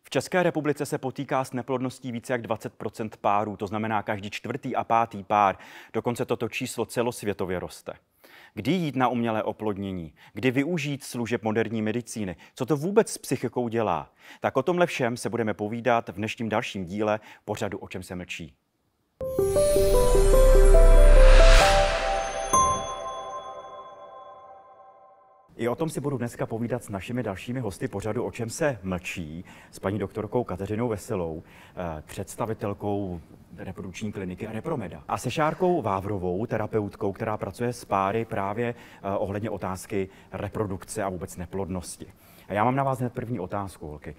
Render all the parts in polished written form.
V České republice se potýká s neplodností více jak 20% párů, to znamená každý čtvrtý a pátý pár. Dokonce toto číslo celosvětově roste. Kdy jít na umělé oplodnění? Kdy využít služeb moderní medicíny? Co to vůbec s psychikou dělá? Tak o tomhle všem se budeme povídat v dnešním dalším díle pořadu O čem se mlčí. I o tom si budu dneska povídat s našimi dalšími hosty pořadu O čem se mlčí, s paní doktorkou Kateřinou Veselou, představitelkou reprodukční kliniky Repromeda, a se Šárkou Vávrovou, terapeutkou, která pracuje s páry právě ohledně otázky reprodukce a vůbec neplodnosti. A já mám na vás hned první otázku, holky.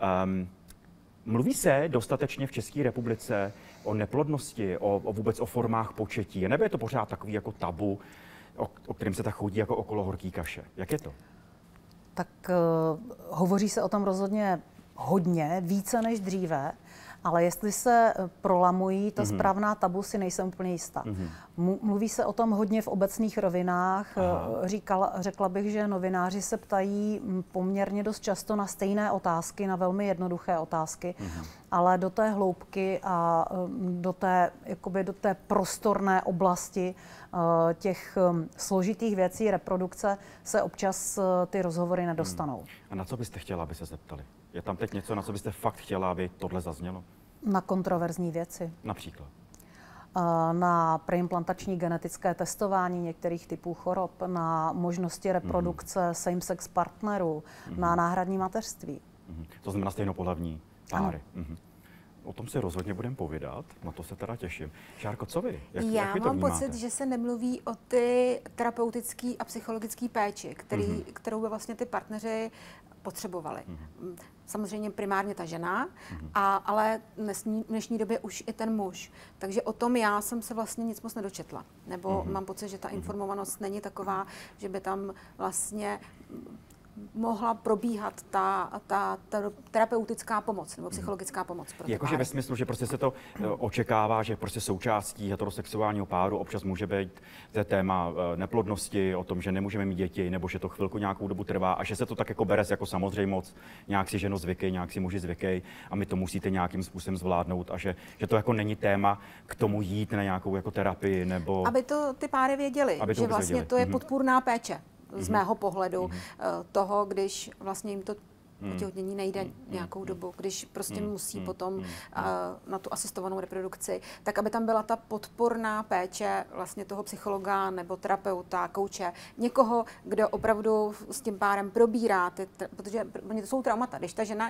Mluví se dostatečně v České republice o neplodnosti, vůbec o formách početí, nebo je to pořád takový jako tabu, o kterém se tak chodí jako okolo horký kaše? Jak je to? Tak hovoří se o tom rozhodně hodně, více než dříve, ale jestli se prolamují ta správná tabu, si nejsem úplně jistá. Mluví se o tom hodně v obecných rovinách. Řekla bych, že novináři se ptají poměrně dost často na stejné otázky, na velmi jednoduché otázky, ale do té hloubky a do té prostorné oblasti těch složitých věcí reprodukce se občas ty rozhovory nedostanou. A na co byste chtěla, aby se zeptali? Je tam teď něco, na co byste fakt chtěla, aby tohle zaznělo? Na kontroverzní věci. Například? Na preimplantační genetické testování některých typů chorob, na možnosti reprodukce same-sex partnerů, na náhradní mateřství. To znamená stejnopohlavní páry. O tom si rozhodně budeme povídat, na to se teda těším. Šárko, co vy? Jak vy to mám vnímáte? pocit, že se nemluví o ty terapeutické a psychologické péči, kterou by vlastně ty partneři potřebovali. Samozřejmě primárně ta žena, ale v dnešní době už i ten muž. Takže o tom já jsem se vlastně nic moc nedočetla. Nebo mám pocit, že ta informovanost není taková, že by tam vlastně mohla probíhat ta terapeutická pomoc nebo psychologická pomoc. Jakože ve smyslu, že prostě se to očekává, že prostě součástí heterosexuálního páru občas může být téma neplodnosti, o tom, že nemůžeme mít děti, nebo že to chvilku nějakou dobu trvá a že se to tak jako bere jako samozřejmoc, nějak si ženo zvykej, nějak si muži zvykej a my to musíte nějakým způsobem zvládnout a že to jako není téma k tomu jít na nějakou jako terapii nebo... Aby to ty páry věděli, že vlastně to je podpůrná péče. Z mého pohledu toho, když vlastně jim to otěhotnění nejde nějakou dobu, když prostě musí potom na tu asistovanou reprodukci, tak aby tam byla ta podporná péče vlastně toho psychologa nebo terapeuta, kouče, někoho, kdo opravdu s tím párem probírá, protože to jsou traumata. Když ta žena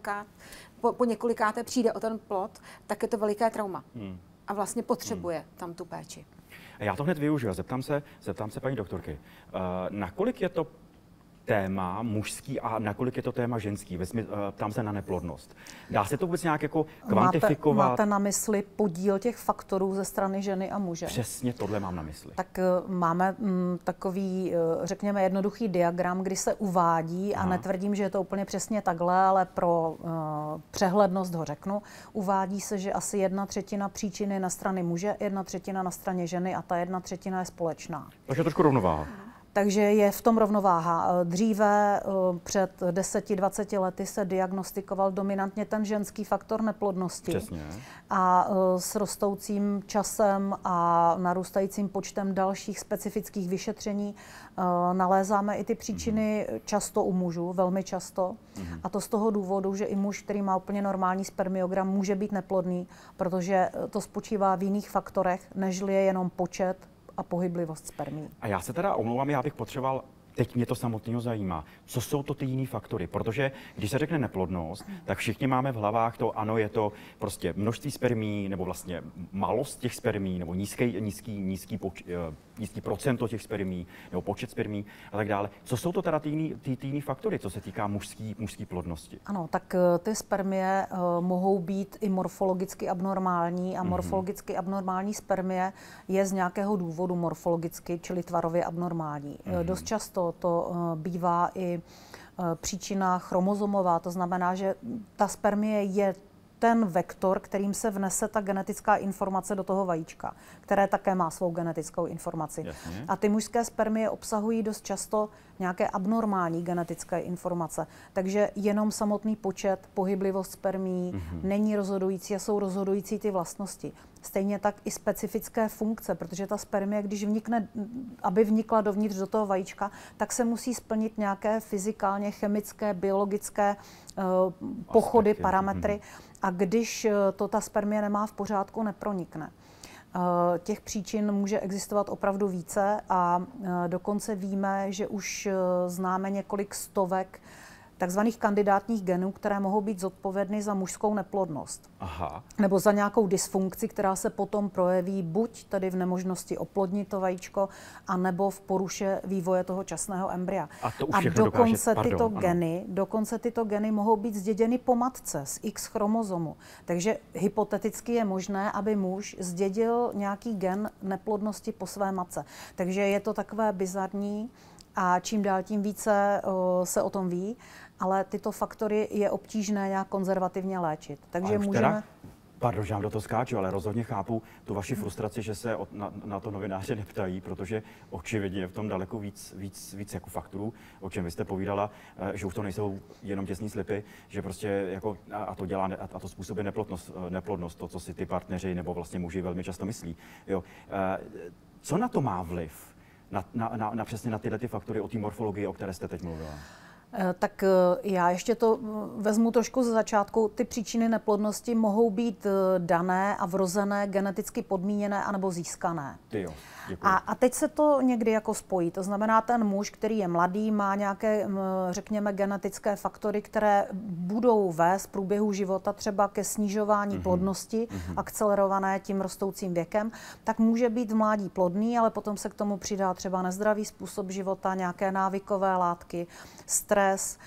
po několikáté přijde o ten plod, tak je to veliké trauma a vlastně potřebuje tam tu péči. Já to hned využiju. Zeptám se paní doktorky, nakolik je to téma mužský a nakolik je to téma ženský? Ptám se na neplodnost. Dá se to vůbec nějak jako kvantifikovat? Máte na mysli podíl těch faktorů ze strany ženy a muže? Přesně tohle mám na mysli. Tak máme takový, řekněme, jednoduchý diagram, kdy se uvádí, a netvrdím, že je to úplně přesně takhle, ale pro přehlednost ho řeknu, uvádí se, že asi 1/3 příčiny je na straně muže, 1/3 na straně ženy a ta 1/3 je společná. Takže trošku rovnováha. Takže je v tom rovnováha. Dříve před 10-20 lety se diagnostikoval dominantně ten ženský faktor neplodnosti. Přesně. A s rostoucím časem a narůstajícím počtem dalších specifických vyšetření nalézáme i ty příčiny často u mužů, velmi často. A to z toho důvodu, že i muž, který má úplně normální spermiogram, může být neplodný, protože to spočívá v jiných faktorech, nežli je jenom počet a pohyblivost spermií. A já se teda omlouvám, já bych potřeboval, teď mě to samotného zajímá, co jsou to ty jiný faktory, protože když se řekne neplodnost, tak všichni máme v hlavách to, ano, je to prostě množství spermií, nebo vlastně malost těch spermií, nebo nízký procento těch spermií, nebo počet spermií a tak dále. Co jsou to teda ty jiný faktory, co se týká mužské plodnosti? Ano, tak ty spermie mohou být i morfologicky abnormální a morfologicky abnormální spermie je z nějakého důvodu morfologicky, čili tvarově abnormální. Dost často to bývá i příčina chromozomová, to znamená, že ta spermie je ten vektor, kterým se vnese ta genetická informace do toho vajíčka, které také má svou genetickou informaci. Jasně. A ty mužské spermie obsahují dost často nějaké abnormální genetické informace. Takže jenom samotný počet, pohyblivost spermií není rozhodující a jsou rozhodující ty vlastnosti. Stejně tak i specifické funkce, protože ta spermie, když vnikne, aby vnikla dovnitř do toho vajíčka, tak se musí splnit nějaké fyzikálně, chemické, biologické pochody, parametry. A když to ta spermie nemá v pořádku, nepronikne. Těch příčin může existovat opravdu více a dokonce víme, že už známe několik stovek takzvaných kandidátních genů, které mohou být zodpovědny za mužskou neplodnost. Aha. Nebo za nějakou dysfunkci, která se potom projeví buď tedy v nemožnosti oplodnit to vajíčko, anebo v poruše vývoje toho časného embrya. A dokonce tyto geny mohou být zděděny po matce z X chromozomu. Takže hypoteticky je možné, aby muž zdědil nějaký gen neplodnosti po své matce. Takže je to takové bizarní a čím dál tím více se o tom ví, ale tyto faktory je obtížné nějak konzervativně léčit. Takže můžeme... Pardon, že vám do toho skáču, ale rozhodně chápu tu vaši frustraci, že se na to novináři neptají, protože očividně je v tom daleko víc jako faktorů, o čem vy jste povídala, že už to nejsou jenom těsný slipy, že prostě jako a to způsobí neplodnost, to, co si ty partneři nebo vlastně muži velmi často myslí. Jo. Co na to má vliv? Přesně na tyhle ty faktory o té morfologii, o které jste teď mluvila? Tak já ještě to vezmu trošku ze začátku. Ty příčiny neplodnosti mohou být dané a vrozené, geneticky podmíněné anebo získané. A teď se to někdy jako spojí. To znamená, ten muž, který je mladý, má nějaké, řekněme, genetické faktory, které budou vést v průběhu života třeba ke snižování plodnosti, akcelerované tím rostoucím věkem, tak může být v mládí plodný, ale potom se k tomu přidá třeba nezdravý způsob života, nějaké návykové látky, stres,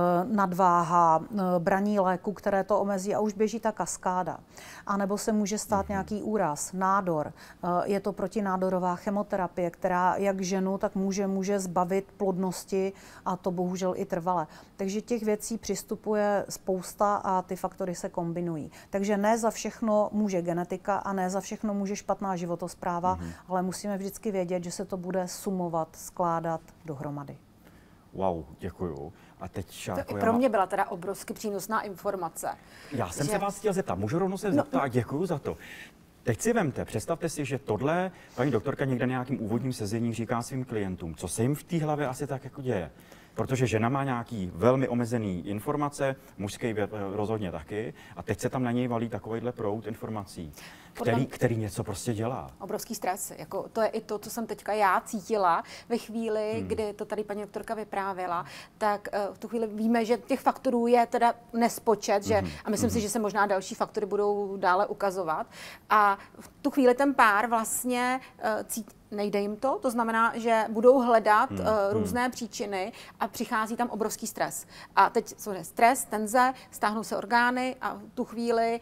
nadváha, braní léku, které to omezí a už běží ta kaskáda. A nebo se může stát nějaký úraz, nádor. Je to protinádorová chemoterapie, která jak ženu, tak může zbavit plodnosti a to bohužel i trvale. Takže těch věcí přistupuje spousta a ty faktory se kombinují. Takže ne za všechno může genetika a ne za všechno může špatná životospráva, ale musíme vždycky vědět, že se to bude sumovat, skládat dohromady. Wow, děkuju. A teď, Šárko, pro mě byla teda obrovsky přínosná informace. Já jsem se vás chtěl zeptat, můžu rovnou se zeptat a děkuju za to. Teď si vemte, představte si, že tohle paní doktorka někde na nějakým úvodním sezení říká svým klientům, co se jim v té hlavě asi tak jako děje. Protože žena má nějaký velmi omezený informace, mužský rozhodně taky, a teď se tam na něj valí takovýhle proud informací, který něco prostě dělá. Obrovský stres. Jako, to je i to, co jsem teďka já cítila ve chvíli, kdy to tady paní doktorka vyprávěla, tak v tu chvíli víme, že těch faktorů je teda nespočet, že, a myslím si, že se možná další faktory budou dále ukazovat. A v tu chvíli ten pár vlastně nejde jim to znamená, že budou hledat různé příčiny a přichází tam obrovský stres. A teď stres, tenze, stáhnou se orgány a v tu chvíli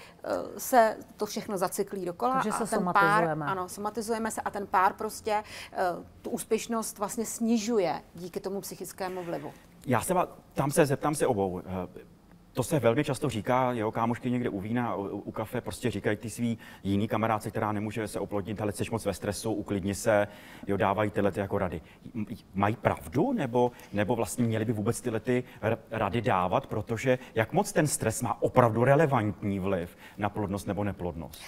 se to všechno zacyklí dokola. Takže a se ten somatizujeme. Ano, somatizujeme se a ten pár prostě tu úspěšnost vlastně snižuje díky tomu psychickému vlivu. Já se zeptám se obou. To se velmi často říká, jeho kámošky někde u vína, u kafe, prostě říkají ty svý jiný kamarádce, která nemůže se oplodnit, ale jsi moc ve stresu, uklidni se, jo, dávají tyhle jako rady. Mají pravdu, nebo vlastně měli by vůbec tyhle rady dávat, protože jak moc ten stres má opravdu relevantní vliv na plodnost nebo neplodnost?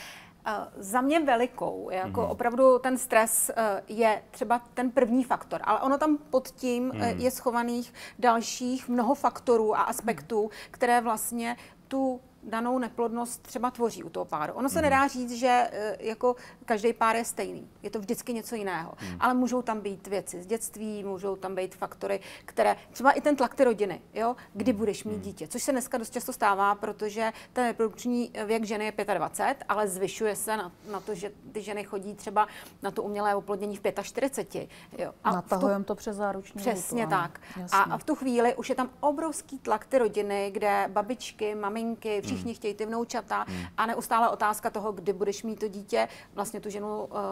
Za mě velikou. Jako opravdu ten stres je třeba ten první faktor, ale ono tam pod tím je schovaných dalších mnoho faktorů a aspektů, které vlastně tu danou neplodnost třeba tvoří u toho páru. Ono se nedá říct, že jako každý pár je stejný. Je to vždycky něco jiného. Ale můžou tam být věci z dětství, můžou tam být faktory, které, třeba i ten tlak ty rodiny, jo? Kdy budeš mít dítě, což se dneska dost často stává, protože ten reprodukční věk ženy je 25, ale zvyšuje se na to, že ty ženy chodí třeba na to umělé oplodnění v 45. Jo? Natahujeme to přes záruční lhůtu. Přesně tak. A v tu chvíli už je tam obrovský tlak ty rodiny, kde babičky, maminky, všichni chtějí ty vnoučata a neustále otázka toho, kdy budeš mít to dítě, vlastně tu ženu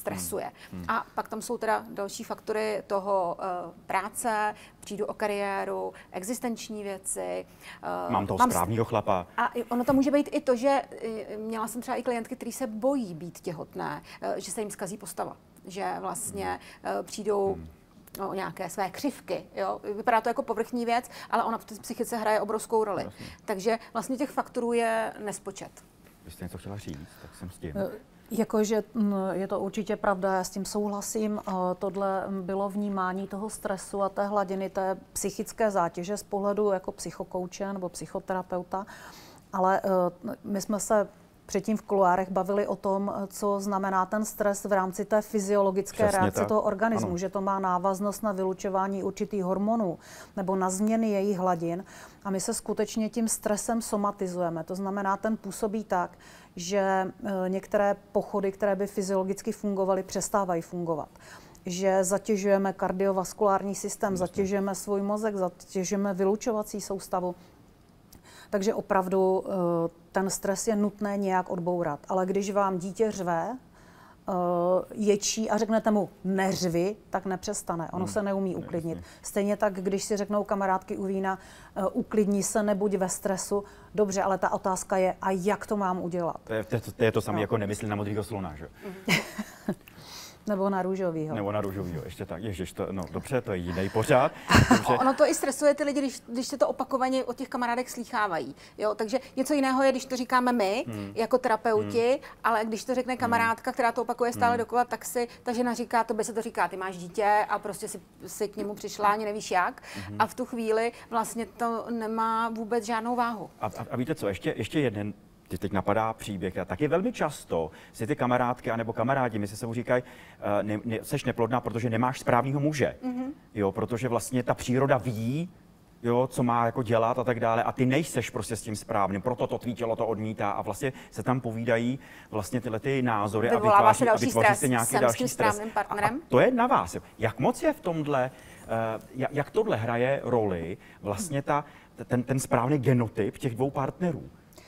stresuje. A pak tam jsou teda další faktory toho práce, přijdu o kariéru, existenční věci. Mám toho správného chlapa. A ono to může být i to, že měla jsem třeba i klientky, kteří se bojí být těhotné, že se jim zkazí postava. Že vlastně přijdou o nějaké své křivky. Jo? Vypadá to jako povrchní věc, ale ona v té psychice hraje obrovskou roli. Jasně. Takže vlastně těch faktorů je nespočet. Vy jste něco chtěla říct, tak jsem s tím. Jakože je to určitě pravda, já s tím souhlasím. Tohle bylo vnímání toho stresu a té hladiny, té psychické zátěže z pohledu jako psychokouče nebo psychoterapeuta. Ale my jsme se předtím v kuloárech bavili o tom, co znamená ten stres v rámci té fyziologické Přesně reakce tak. toho organismu, Ano. že to má návaznost na vylučování určitých hormonů nebo na změny jejich hladin. A my se skutečně tím stresem somatizujeme. To znamená, ten působí tak, že některé pochody, které by fyziologicky fungovaly, přestávají fungovat. Že zatěžujeme kardiovaskulární systém, zatěžujeme svůj mozek, zatěžujeme vylučovací soustavu. Takže opravdu ten stres je nutné nějak odbourat. Ale když vám dítě řve, ječí a řeknete mu neřvi, tak nepřestane. Ono se neumí uklidnit. Stejně tak, když si řeknou kamarádky u vína, uklidni se, nebuď ve stresu. Dobře, ale ta otázka je, a jak to mám udělat? To je to samé, jako nemysli na modrýho slona, že? Nebo na růžovýho. Nebo na růžovýho, ještě tak. Ježiš, no dobře, to je jiný pořád. Ono to i stresuje ty lidi, když se to opakovaně od těch kamarádek slýchávají. Jo? Takže něco jiného je, když to říkáme my, jako terapeuti, ale když to řekne kamarádka, která to opakuje stále dokola, tak si ta žena říká, tobě se to říká, ty máš dítě a prostě si k němu přišla, ani nevíš jak. A v tu chvíli vlastně to nemá vůbec žádnou váhu. A víte co, ještě jeden. Teď napadá příběh. A taky velmi často si ty kamarádky anebo kamarádi, my se mu říkají, seš neplodná, protože nemáš správného muže. Jo, protože vlastně ta příroda ví, jo, co má jako dělat a tak dále, a ty nejseš prostě s tím správným, proto to tvý tělo to odmítá a vlastně se tam povídají vlastně tyhle ty názory a vytváří se nějaký další stres. A to je na vás. Jak moc je v tomhle, jak tohle hraje roli vlastně ten správný genotyp těch dvou partnerů?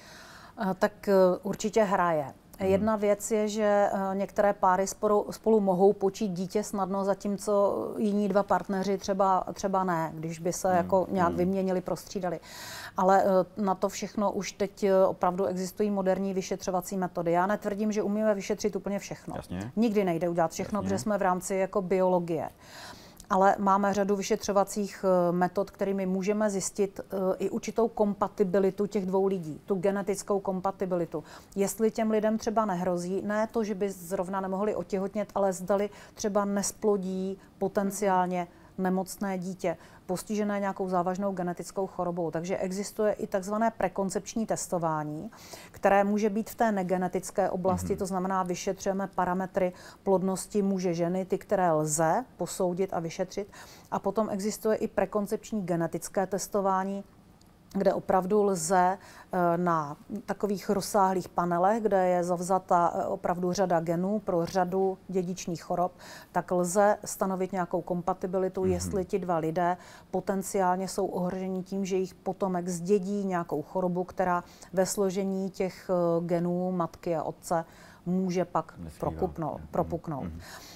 Tak určitě hraje. Jedna věc je, že některé páry spolu mohou počít dítě snadno, zatímco jiní dva partneři třeba ne, když by se jako nějak vyměnili, prostřídali. Ale na to všechno už teď opravdu existují moderní vyšetřovací metody. Já netvrdím, že umíme vyšetřit úplně všechno. Jasně. Nikdy nejde udělat všechno, protože jsme v rámci jako biologie. Ale máme řadu vyšetřovacích metod, kterými můžeme zjistit i určitou kompatibilitu těch dvou lidí, tu genetickou kompatibilitu. Jestli těm lidem třeba nehrozí, ne to, že by zrovna nemohli otěhotnět, ale zdali třeba nesplodí potenciálně nemocné dítě, postižené nějakou závažnou genetickou chorobou. Takže existuje i takzvané prekoncepční testování, které může být v té negenetické oblasti, to znamená, vyšetřujeme parametry plodnosti muže, ženy, ty, které lze posoudit a vyšetřit. A potom existuje i prekoncepční genetické testování, kde opravdu lze na takových rozsáhlých panelech, kde je zavzata opravdu řada genů pro řadu dědičných chorob, tak lze stanovit nějakou kompatibilitu, jestli ti dva lidé potenciálně jsou ohroženi tím, že jejich potomek zdědí nějakou chorobu, která ve složení těch genů matky a otce může pak propuknout.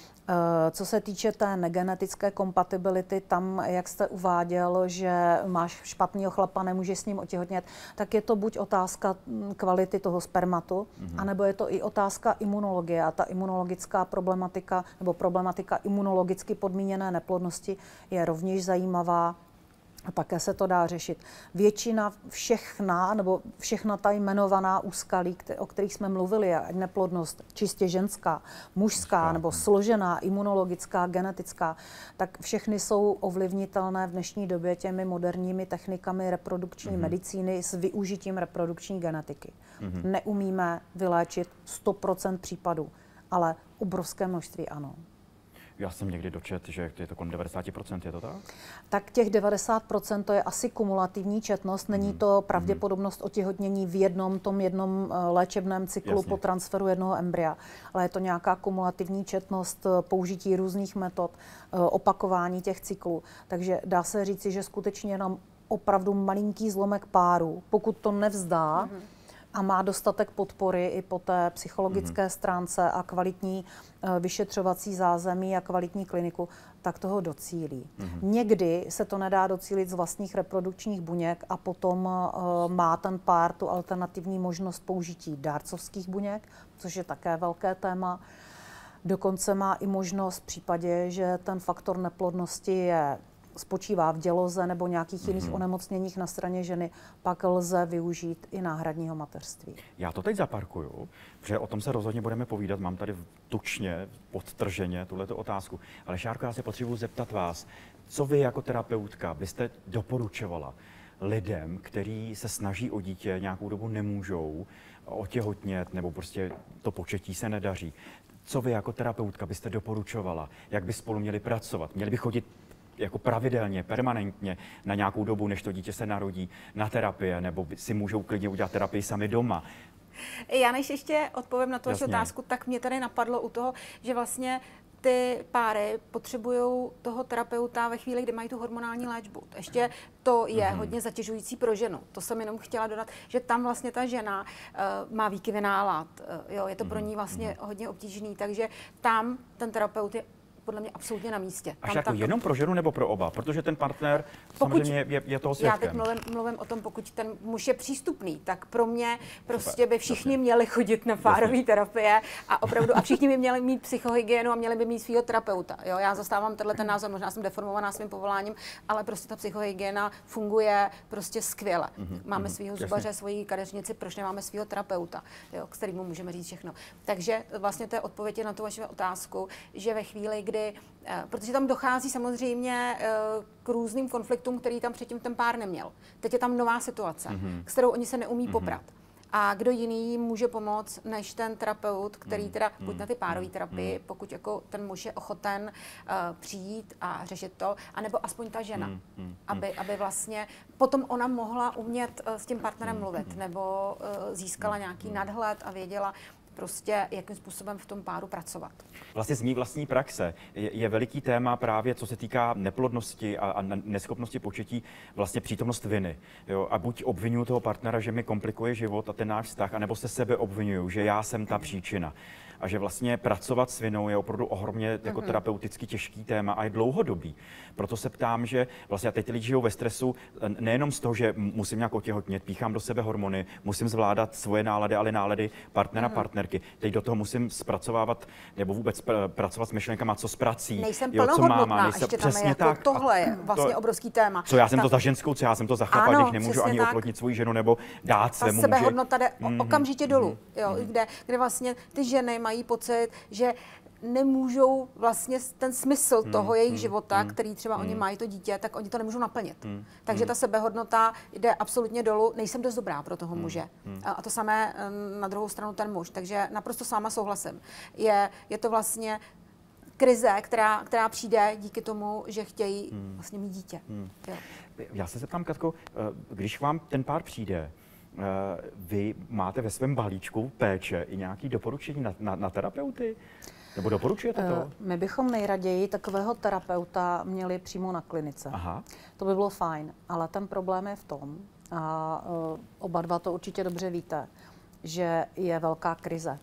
Co se týče té negenetické kompatibility, tam, jak jste uváděl, že máš špatného chlapa, nemůžeš s ním otěhotnět, tak je to buď otázka kvality toho spermatu, anebo je to i otázka imunologie. A ta imunologická problematika, nebo problematika imunologicky podmíněné neplodnosti je rovněž zajímavá. A také se to dá řešit. Všechna ta jmenovaná úskalí, o kterých jsme mluvili, ať neplodnost čistě ženská, mužská nebo složená, imunologická, genetická, tak všechny jsou ovlivnitelné v dnešní době těmi moderními technikami reprodukční medicíny s využitím reprodukční genetiky. Neumíme vyléčit 100% případů, ale obrovské množství ano. Já jsem někdy dočet, že je to kolem 90%, je to tak? Tak těch 90% to je asi kumulativní četnost, není to pravděpodobnost otěhotnění v jednom léčebném cyklu. Jasně. Po transferu jednoho embrya, ale je to nějaká kumulativní četnost, použití různých metod, opakování těch cyklů. Takže dá se říci, že skutečně jenom opravdu malinký zlomek párů, pokud to nevzdá, a má dostatek podpory i po té psychologické stránce a kvalitní vyšetřovací zázemí a kvalitní kliniku, tak toho docílí. Někdy se to nedá docílit z vlastních reprodukčních buněk a potom má ten pár tu alternativní možnost použití dárcovských buněk, což je také velké téma. Dokonce má i možnost v případě, že ten faktor neplodnosti spočívá v děloze nebo nějakých jiných onemocněních na straně ženy, pak lze využít i náhradního mateřství. Já to teď zaparkuju, protože o tom se rozhodně budeme povídat. Mám tady tučně, podtrženě tuhleto otázku. Ale Šárko, já se potřebuji zeptat vás, co vy jako terapeutka byste doporučovala lidem, kteří se snaží o dítě, nějakou dobu nemůžou otěhotnět, nebo prostě to početí se nedaří. Co vy jako terapeutka byste doporučovala? Jak by spolu měli pracovat? Měli by chodit jako pravidelně, permanentně na nějakou dobu, než to dítě se narodí, na terapie, nebo si můžou klidně udělat terapii sami doma? Já než ještě odpovím na tu vaši otázku, tak mě tady napadlo u toho, že vlastně ty páry potřebují toho terapeuta ve chvíli, kdy mají tu hormonální léčbu. Ještě to je hodně zatěžující pro ženu. To jsem jenom chtěla dodat, že tam vlastně ta žena má výkyvy nálad. Je to pro ní vlastně hodně obtížný, takže tam ten terapeut je podle mě absolutně na místě. Až jako jenom pro ženu nebo pro oba? Protože ten partner samozřejmě je toho svědkem. Já teď mluvím o tom, pokud ten muž je přístupný, tak pro mě prostě by všichni měli chodit na párové terapie a opravdu a všichni by měli mít psychohygienu a měli by mít svého terapeuta. Jo, já zastávám ten názor, možná jsem deformovaná svým povoláním, ale prostě ta psychohygiena funguje prostě skvěle. Máme svého zubaře, svoji kadeřnici, proč nemáme svého terapeuta, jo, k kterému můžeme říct všechno. Takže vlastně to je odpověď na tu vaši otázku, že ve chvíli, kdy protože tam dochází samozřejmě k různým konfliktům, který tam předtím ten pár neměl. Teď je tam nová situace, s kterou oni se neumí poprat. A kdo jiný může pomoct, než ten terapeut, který teda buď na ty párové terapii, pokud jako ten muž je ochoten přijít a řešit to, anebo aspoň ta žena, aby vlastně potom ona mohla umět s tím partnerem mluvit, nebo získala nějaký nadhled a věděla, prostě jakým způsobem v tom páru pracovat. Vlastně z mý vlastní praxe je veliký téma právě, co se týká neplodnosti a neschopnosti početí, vlastně přítomnost viny. Jo? A buď obvinuju toho partnera, že mi komplikuje život a ten náš vztah, anebo se sebe obvinuju, že já jsem ta příčina. A že vlastně pracovat s vinou je opravdu ohromně jako terapeuticky těžký téma a je dlouhodobý. Proto se ptám, že vlastně teď ty lidi žijou ve stresu nejenom z toho, že musím nějak otěhotnět, píchám do sebe hormony, musím zvládat svoje nálady, ale nálady partnera, partnerky. Teď do toho musím zpracovávat nebo vůbec pracovat s myšlenkama, co s prací. Nejsem plnohodnotná, ještě tam je jako tak. Tohle je vlastně obrovský téma. Co já jsem to za ženskou, co já jsem to za chlapa, když nemůžu ani oplodnit svou ženu nebo dát svému muži. Sebehodnota jde okamžitě dolů, jo, kde vlastně ty ženy mají pocit, že nemůžou vlastně ten smysl toho jejich života, který třeba oni mají, to dítě, tak oni to nemůžou naplnit. Takže ta sebehodnota jde absolutně dolů, nejsem dost dobrá pro toho muže. A to samé na druhou stranu ten muž. Takže naprosto s váma souhlasím. Je to vlastně krize, která přijde díky tomu, že chtějí vlastně mít dítě. Jo. Já se zeptám, Katko, když vám ten pár přijde, vy máte ve svém balíčku péče i nějaké doporučení na terapeuty? Nebo doporučujete to? My bychom nejraději takového terapeuta měli přímo na klinice. Aha. To by bylo fajn, ale ten problém je v tom, a oba dva to určitě dobře víte, že je velká krize.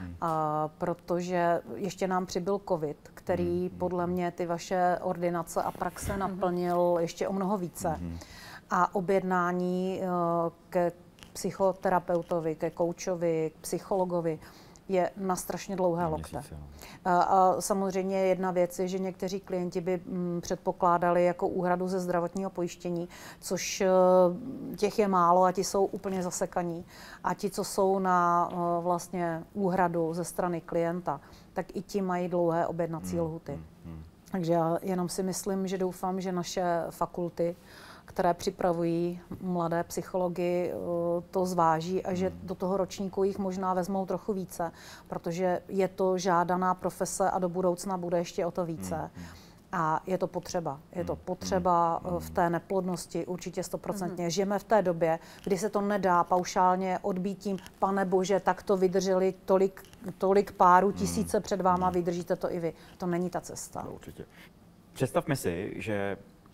Protože ještě nám přibyl covid, který podle mě ty vaše ordinace a praxe naplnil ještě o mnoho více. A objednání ke psychoterapeutovi, ke koučovi, k psychologovi je na strašně dlouhé lokte. A samozřejmě jedna věc je, že někteří klienti by předpokládali jako úhradu ze zdravotního pojištění, což těch je málo a ti jsou úplně zasekaní. A ti, co jsou na vlastně úhradu ze strany klienta, tak i ti mají dlouhé objednací lhuty. Takže já jenom si myslím, že doufám, že naše fakulty, které připravují mladé psychology, to zváží a že do toho ročníku jich možná vezmou trochu více, protože je to žádaná profese a do budoucna bude ještě o to více. A je to potřeba. Je to potřeba v té neplodnosti, určitě 100%. Žijeme v té době, kdy se to nedá paušálně odbít tím, pane bože, tak to vydrželi tolik párů, tisíce před váma, vydržíte to i vy. To není ta cesta. Určitě. Představme si, že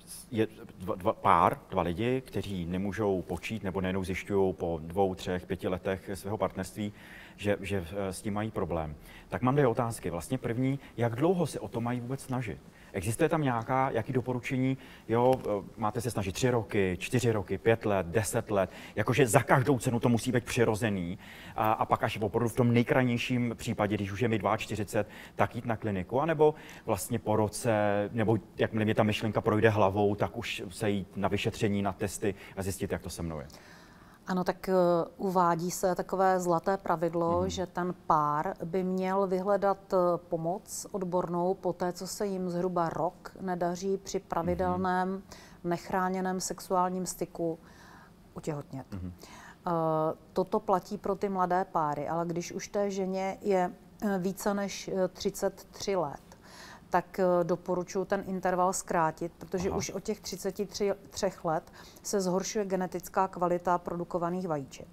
je dva lidi, kteří nemůžou počít nebo nejenom zjišťují po 2, 3, 5 letech svého partnerství, že s tím mají problém. Tak mám 2 otázky. Vlastně první, jak dlouho se o to mají vůbec snažit? Existuje tam nějaké doporučení, jo, máte se snažit 3 roky, 4 roky, 5 let, 10 let, jakože za každou cenu to musí být přirozený a pak až opravdu v tom nejkrajnějším případě, když už je mi 42, tak jít na kliniku, anebo vlastně po roce, nebo jakmile mě ta myšlenka projde hlavou, tak už se jít na vyšetření, na testy a zjistit, jak to se mnou je. Ano, tak uvádí se takové zlaté pravidlo, že ten pár by měl vyhledat pomoc odbornou po té, co se jim zhruba rok nedaří při pravidelném nechráněném sexuálním styku otěhotnět. Toto platí pro ty mladé páry, ale když už té ženě je více než 33 let, tak doporučuji ten interval zkrátit, protože už od těch 33 let se zhoršuje genetická kvalita produkovaných vajíček.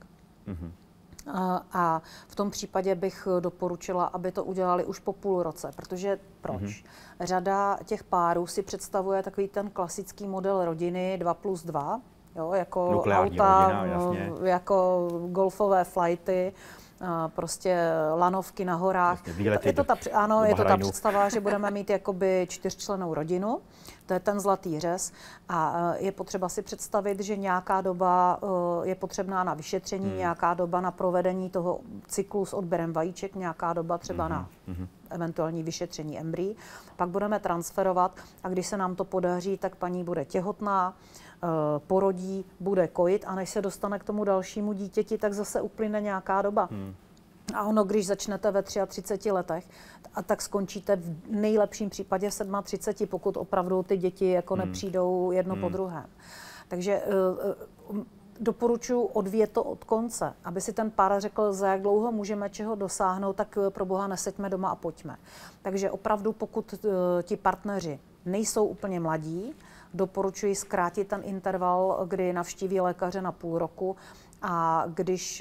A v tom případě bych doporučila, aby to udělali už po půl roce, protože proč? Řada těch párů si představuje takový ten klasický model rodiny 2+2, jo, jako nukleární auta, rodina, jako golfové flighty, prostě lanovky na horách. Vlastně je to ta představa, že budeme mít jakoby 4člennou rodinu. To je ten zlatý řez. A je potřeba si představit, že nějaká doba je potřebná na vyšetření, nějaká doba na provedení toho cyklu s odběrem vajíček, nějaká doba třeba na eventuální vyšetření embryí. Pak budeme transferovat a když se nám to podaří, tak paní bude těhotná, porodí, bude kojit a než se dostane k tomu dalšímu dítěti, tak zase uplyne nějaká doba. A ono, když začnete ve 33 letech, tak skončíte v nejlepším případě 37, pokud opravdu ty děti jako nepřijdou jedno po druhém. Takže doporučuji odvíjet to od konce, aby si ten pár řekl, za jak dlouho můžeme čeho dosáhnout, tak pro boha neseďme doma a pojďme. Takže opravdu, pokud ti partneři nejsou úplně mladí, doporučuji zkrátit ten interval, kdy navštíví lékaře na půl roku a když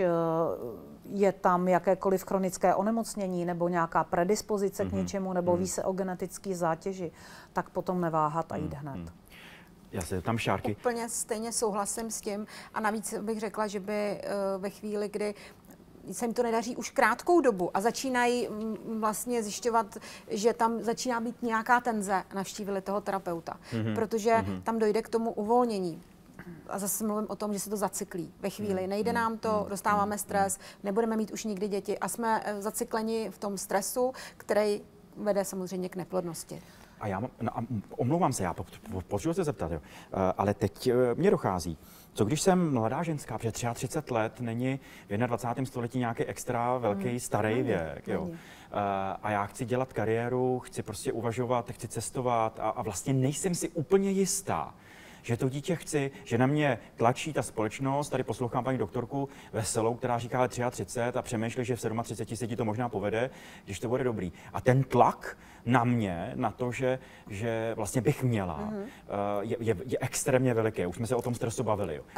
je tam jakékoliv chronické onemocnění nebo nějaká predispozice k něčemu nebo ví se o genetické zátěži, tak potom neváhat a jít hned. Já se tam Šárky. Úplně stejně souhlasím s tím a navíc bych řekla, že by ve chvíli, kdy se jim to nedaří už krátkou dobu a začínají vlastně zjišťovat, že tam začíná být nějaká tenze, navštívili toho terapeuta, protože tam dojde k tomu uvolnění. A zase mluvím o tom, že se to zacyklí. Ve chvíli nejde nám to, dostáváme stres, nebudeme mít už nikdy děti a jsme zacykleni v tom stresu, který vede samozřejmě k neplodnosti. A omlouvám se, já potřebuji se zeptat, jo. Ale teď mě dochází. Co když jsem mladá ženská, protože 33 let není v 21. století nějaký extra velký starý věk, jo. A já chci dělat kariéru, chci prostě uvažovat, chci cestovat a vlastně nejsem si úplně jistá, že to dítě chci, že na mě tlačí ta společnost, tady poslouchám paní doktorku Veselou, která říká 33 a přemýšlí, že v 37 se ti to možná povede, když to bude dobrý. A ten tlak na mě, na to, že vlastně bych měla, je extrémně veliký. Už jsme se o tom stresu bavili. Jo.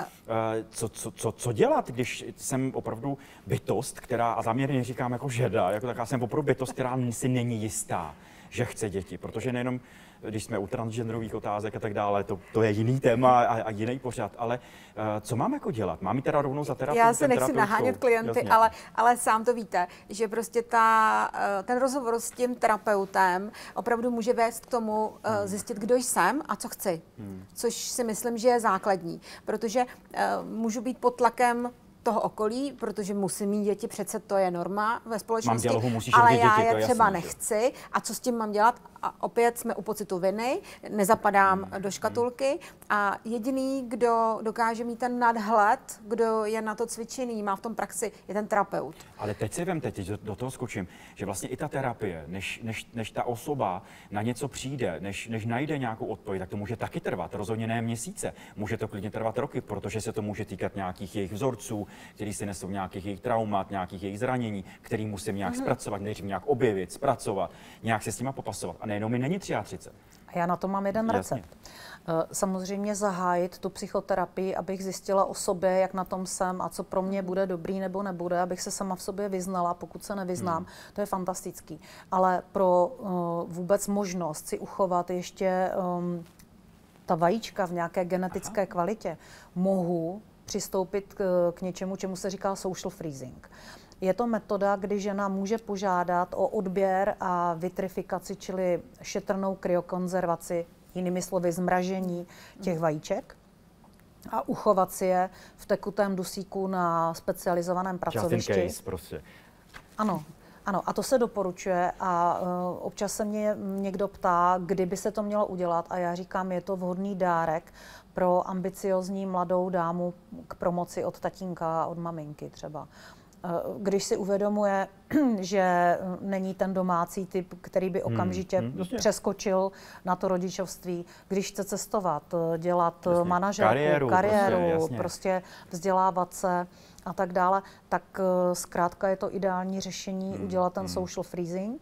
Co dělat, když jsem opravdu bytost, která, a záměrně říkám jako žeda, jako taková jsem opravdu bytost, která si není jistá, že chce děti, protože nejenom když jsme u transgenderových otázek a tak dále, to je jiný téma a jiný pořad, ale co mám jako dělat? Mám jít teda rovnou za terapii? Já se nechci nahánět klienty, ale sám to víte, že prostě ten rozhovor s tím terapeutem opravdu může vést k tomu zjistit, kdo jsem a co chci, což si myslím, že je základní, protože můžu být pod tlakem toho okolí, protože musím mít děti, přece to je norma ve společnosti, ale já je třeba nechci. A co s tím mám dělat? A opět jsme u pocitu viny, nezapadám do škatulky a jediný, kdo dokáže mít ten nadhled, kdo je na to cvičený, má v tom praxi, je ten terapeut. Ale teď si vemte, teď do toho skočím, že vlastně i ta terapie, než ta osoba na něco přijde, než najde nějakou odpověď, tak to může taky trvat, rozhodně ne měsíce. Může to klidně trvat roky, protože se to může týkat nějakých jejich vzorců, který si nesou nějakých jejich traumat, nějakých jejich zranění, který musím nějak zpracovat, nejdřív nějak objevit, zpracovat, nějak se s nima popasovat. A nejenom mi není 33. A já na to mám jeden recept. Samozřejmě zahájit tu psychoterapii, abych zjistila o sobě, jak na tom jsem a co pro mě bude dobrý nebo nebude, abych se sama v sobě vyznala, pokud se nevyznám, to je fantastický. Ale pro vůbec možnost si uchovat ještě ta vajíčka v nějaké genetické kvalitě, mohu přistoupit k něčemu, čemu se říká social freezing. Je to metoda, kdy žena může požádat o odběr a vitrifikaci, čili šetrnou kryokonzervaci, jinými slovy zmražení těch vajíček a uchovat si je v tekutém dusíku na specializovaném pracovišti. Just in case, prostě. Ano. Ano, a to se doporučuje a občas se mě někdo ptá, kdy by se to mělo udělat a já říkám, je to vhodný dárek pro ambiciozní mladou dámu k promoci od tatínka a od maminky třeba. Když si uvědomuje, že není ten domácí typ, který by okamžitě přeskočil na to rodičovství, když chce cestovat, dělat manažerku, kariéru, prostě vzdělávat se a tak dále, tak zkrátka je to ideální řešení udělat ten social freezing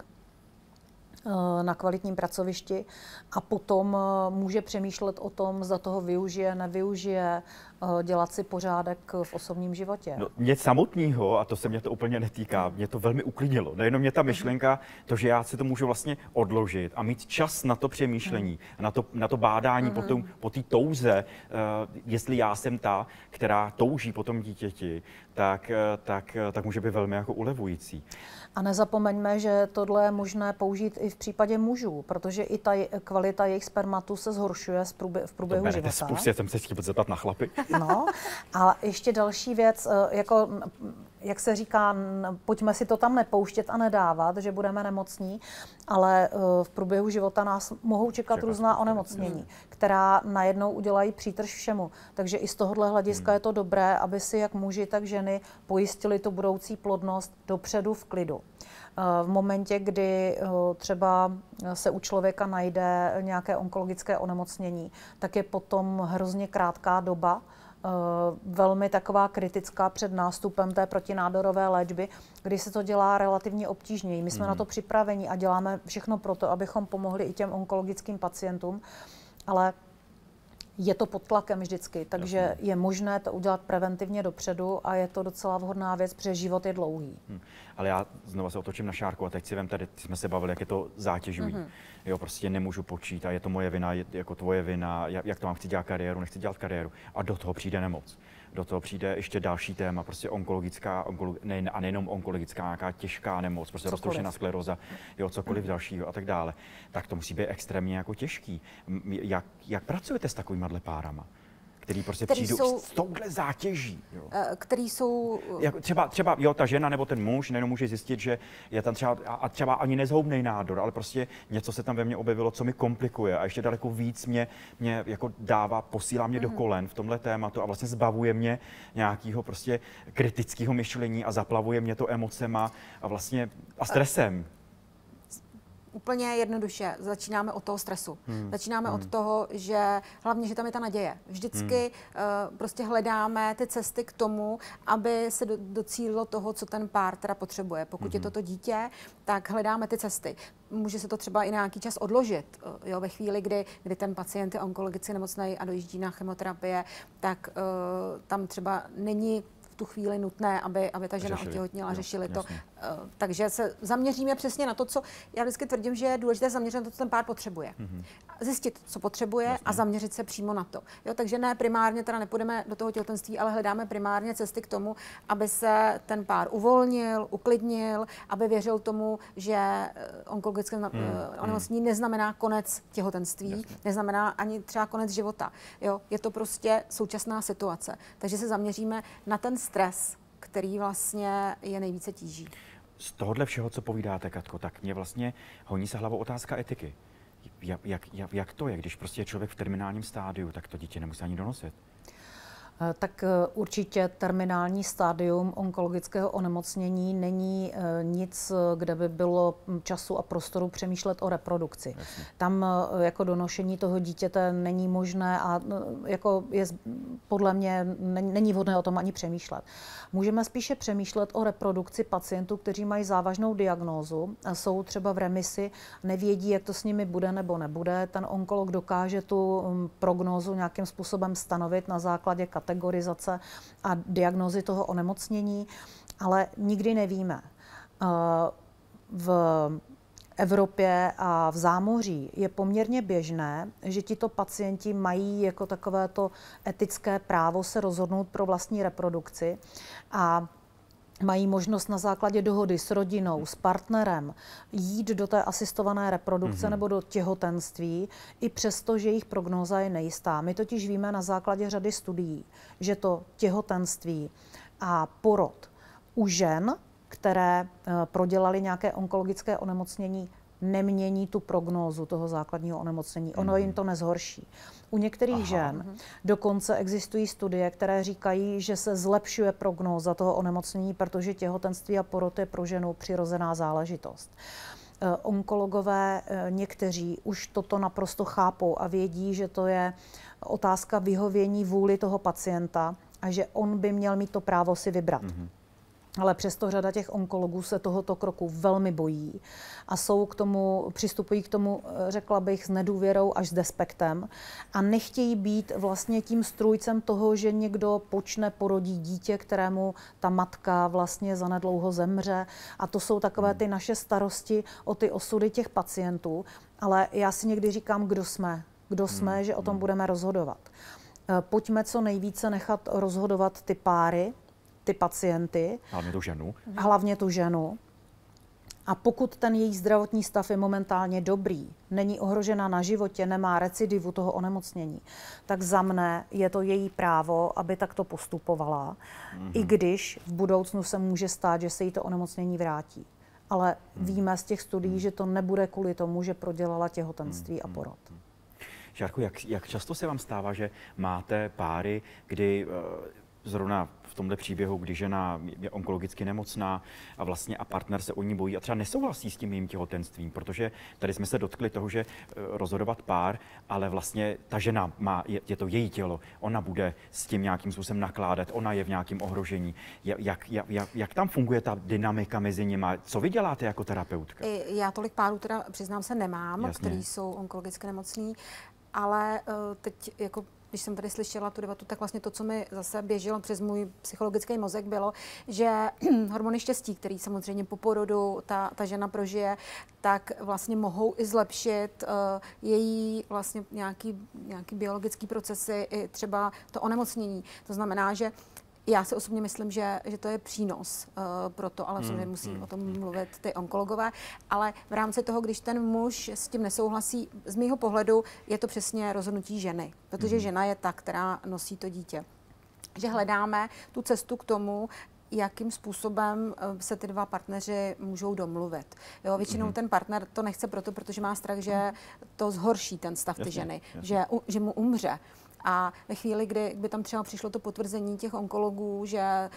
na kvalitním pracovišti a potom může přemýšlet o tom, zda toho využije, nevyužije, dělat si pořádek v osobním životě. No, mě samotného, a to se mě to úplně netýká, mě to velmi uklidnilo. Nejenom mě ta myšlenka, to, že já si to můžu vlastně odložit a mít čas na to přemýšlení, na to bádání po té touze, jestli já jsem ta, která touží po tom dítěti, tak může být velmi jako ulevující. A nezapomeňme, že tohle je možné použít i v případě mužů, protože i ta kvalita jejich spermatu se zhoršuje v průběhu života. Spustě, jsem se chtěl zeptat na chlapy. No, a ještě další věc, jako, jak se říká, pojďme si to tam nepouštět a nedávat, že budeme nemocní, ale v průběhu života nás mohou čekat různá onemocnění, která najednou udělají přítrž všemu. Takže i z tohohle hlediska je to dobré, aby si jak muži, tak ženy pojistili tu budoucí plodnost dopředu v klidu. V momentě, kdy třeba se u člověka najde nějaké onkologické onemocnění, tak je potom hrozně krátká doba, velmi taková kritická před nástupem té protinádorové léčby, kdy se to dělá relativně obtížněji. My jsme na to připraveni a děláme všechno pro to, abychom pomohli i těm onkologickým pacientům, ale je to pod tlakem vždycky, takže je možné to udělat preventivně dopředu a je to docela vhodná věc, protože život je dlouhý. Ale já znovu se otočím na Šárku a teď si vem tady, jsme se bavili, jak je to zátěžují. Jo, prostě nemůžu počítat, je to moje vina, je jako tvoje vina, jak to mám, chci dělat kariéru, nechci dělat kariéru. A do toho přijde nemoc. Do toho přijde ještě další téma, prostě a nejenom onkologická, nějaká těžká nemoc, prostě roztroušená skleróza, jo, cokoliv dalšího a tak dále. Tak to musí být extrémně jako těžký. Jak pracujete s takovýma párama? Který prostě přijdou s touhle zátěží. Jo. Který jsou... Jako třeba jo, ta žena nebo ten muž nejenom může zjistit, že je tam třeba ani nezhoubnej nádor, ale prostě něco se tam ve mně objevilo, co mi komplikuje a ještě daleko víc mě jako posílá mě do kolen v tomhle tématu a vlastně zbavuje mě nějakého prostě kritického myšlení a zaplavuje mě to emocema a stresem. Úplně jednoduše začínáme od toho stresu. Začínáme od toho, že hlavně, že tam je ta naděje. Vždycky prostě hledáme ty cesty k tomu, aby se docílilo toho, co ten pár teda potřebuje. Pokud je to dítě, tak hledáme ty cesty. Může se to třeba i nějaký čas odložit. Jo, ve chvíli, kdy ten pacient je onkologicky nemocný a dojíždí na chemoterapie, tak tam třeba není tu chvíli nutné, aby ta žena otěhotněla, řešili to. Takže se zaměříme přesně na to, co já vždycky tvrdím, že je důležité zaměřit na to, co ten pár potřebuje. Zjistit, co potřebuje a zaměřit se přímo na to. Jo, takže ne primárně, teda nepůjdeme do toho těhotenství, ale hledáme primárně cesty k tomu, aby se ten pár uvolnil, uklidnil, aby věřil tomu, že onkologické onemocnění neznamená konec těhotenství, neznamená ani třeba konec života. Jo, je to prostě současná situace. Takže se zaměříme na ten stres, který vlastně je nejvíce tíží. Z tohohle všeho, co povídáte, Katko, tak mě vlastně honí se hlavou otázka etiky. Jak to je, když prostě je člověk v terminálním stádiu, tak to dítě nemusí ani donosit? Tak určitě terminální stádium onkologického onemocnění není nic, kde by bylo času a prostoru přemýšlet o reprodukci. Jasně. Tam jako donošení toho dítěte není možné a jako podle mě není vhodné o tom ani přemýšlet. Můžeme spíše přemýšlet o reprodukci pacientů, kteří mají závažnou diagnózu a jsou třeba v remisi, nevědí, jak to s nimi bude nebo nebude. Ten onkolog dokáže tu prognózu nějakým způsobem stanovit na základě kategorizace a diagnózy toho onemocnění, ale nikdy nevíme. Evropě a v zámoří je poměrně běžné, že tito pacienti mají jako takovéto etické právo se rozhodnout pro vlastní reprodukci a mají možnost na základě dohody s rodinou, s partnerem jít do té asistované reprodukce nebo do těhotenství, i přesto, že jejich prognóza je nejistá. My totiž víme na základě řady studií, že to těhotenství a porod u žen, které prodělaly nějaké onkologické onemocnění, nemění tu prognózu toho základního onemocnění. Ono jim to nezhorší. U některých žen dokonce existují studie, které říkají, že se zlepšuje prognóza toho onemocnění, protože těhotenství a porod je pro ženu přirozená záležitost. Onkologové někteří už toto naprosto chápou a vědí, že to je otázka vyhovění vůli toho pacienta a že on by měl mít to právo si vybrat. Ale přesto řada těch onkologů se tohoto kroku velmi bojí a přistupují k tomu, řekla bych, s nedůvěrou až s despektem a nechtějí být vlastně tím strůjcem toho, že někdo porodí dítě, kterému ta matka vlastně zanedlouho zemře. A to jsou takové ty naše starosti o ty osudy těch pacientů. Ale já si někdy říkám, kdo jsme, že o tom budeme rozhodovat. Pojďme co nejvíce nechat rozhodovat ty páry, ty pacienty. Hlavně tu ženu. A pokud ten její zdravotní stav je momentálně dobrý, není ohrožena na životě, nemá recidivu toho onemocnění, tak za mne je to její právo, aby takto postupovala, i když v budoucnu se může stát, že se jí to onemocnění vrátí. Ale víme z těch studií, že to nebude kvůli tomu, že prodělala těhotenství a porod. Šárko, jak často se vám stává, že máte páry, kdy zrovna v tomhle příběhu, kdy žena je onkologicky nemocná a partner se o ní bojí a třeba nesouhlasí s tím jejím těhotenstvím, protože tady jsme se dotkli toho, že rozhodovat pár, ale vlastně ta žena je to její tělo, ona bude s tím nějakým způsobem nakládat, ona je v nějakém ohrožení. Jak tam funguje ta dynamika mezi nimi? Co vy děláte jako terapeutka? Já tolik párů teda přiznám se nemám, kteří jsou onkologicky nemocní, ale teď jako když jsem tady slyšela tu debatu, tak vlastně to, co mi zase běželo přes můj psychologický mozek, bylo, že hormony štěstí, který samozřejmě po porodu ta žena prožije, tak vlastně mohou i zlepšit její vlastně nějaký biologický procesy, i třeba to onemocnění. To znamená, že já si osobně myslím, že to je přínos pro to, ale samozřejmě musí o tom mluvit ty onkologové, ale v rámci toho, když ten muž s tím nesouhlasí, z mýho pohledu je to přesně rozhodnutí ženy, protože žena je ta, která nosí to dítě. Že hledáme tu cestu k tomu, jakým způsobem se ty dva partneři můžou domluvit. Jo, většinou ten partner to nechce protože má strach, že to zhorší ten stav ty ženy, že mu umře. A ve chvíli, kdy by tam třeba přišlo to potvrzení těch onkologů, že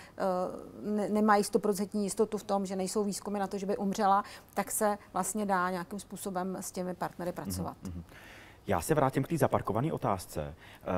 nemají 100% jistotu v tom, že nejsou výzkumy na to, že by umřela, tak se vlastně dá nějakým způsobem s těmi partnery pracovat. Já se vrátím k té zaparkované otázce.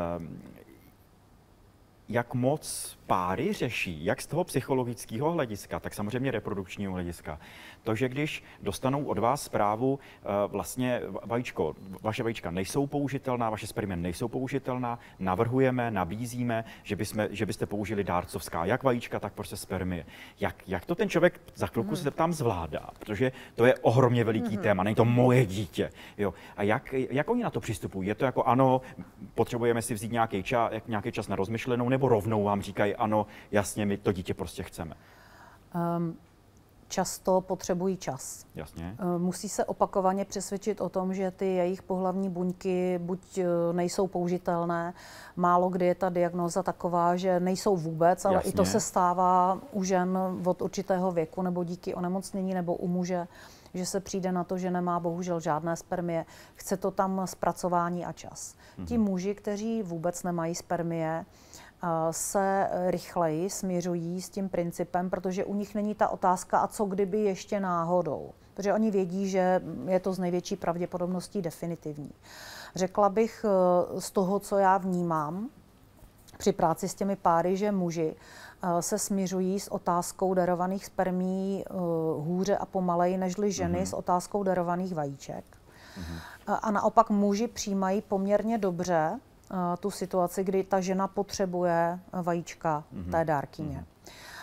Jak moc páry řeší, jak z toho psychologického hlediska, tak samozřejmě reprodukčního hlediska. To, že když dostanou od vás zprávu, vlastně vaše vajíčka nejsou použitelná, vaše spermie nejsou použitelná, navrhujeme, nabízíme, že byste použili dárcovská, jak vajíčka, tak prostě spermie. Jak to ten člověk, za chvilku se tam zvládá, protože to je ohromně veliký téma, není to moje dítě. Jo. A jak oni na to přistupují? Je to jako ano, potřebujeme si vzít nějaký čas na rozmyšlenou, nebo rovnou vám říkají ano, jasně, my to dítě prostě chceme? Často potřebují čas. Jasně. Musí se opakovaně přesvědčit o tom, že ty jejich pohlavní buňky buď nejsou použitelné, málo kdy je ta diagnóza taková, že nejsou vůbec, ale i to se stává u žen od určitého věku nebo díky onemocnění nebo u muže, že se přijde na to, že nemá bohužel žádné spermie. Chce to tam zpracování a čas. Ti muži, kteří vůbec nemají spermie, se rychleji směřují s tím principem, protože u nich není ta otázka, a co kdyby ještě náhodou. Protože oni vědí, že je to z největší pravděpodobností definitivní. Řekla bych z toho, co já vnímám při práci s těmi páry, že muži se směřují s otázkou darovaných spermií hůře a pomaleji nežli ženy s otázkou darovaných vajíček. A naopak muži přijímají poměrně dobře tu situaci, kdy ta žena potřebuje vajíčka té dárkyně.